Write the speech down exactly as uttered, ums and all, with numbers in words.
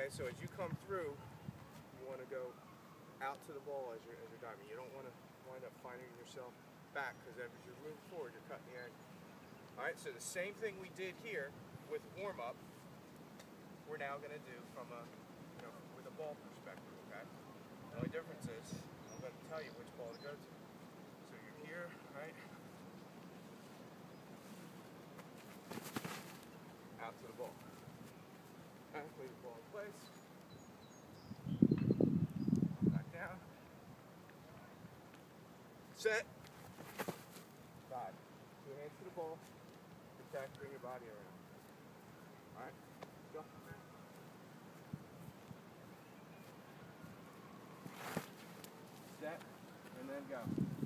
Okay, so as you come through, you want to go out to the ball as you're, as you're diving. You don't want to wind up finding yourself back, because as you're moving forward, you're cutting the angle. All right, so the same thing we did here with warm-up, we're now going to do from a, you know, with a ball perspective, okay? The only difference is, I'm going to tell you which ball to go to. So you're here, right? Out to the ball. Okay, leave the ball in place. Back down. Set. Dive. Two hands to the ball. Protect, bring your body around. Alright, go. Set, and then go.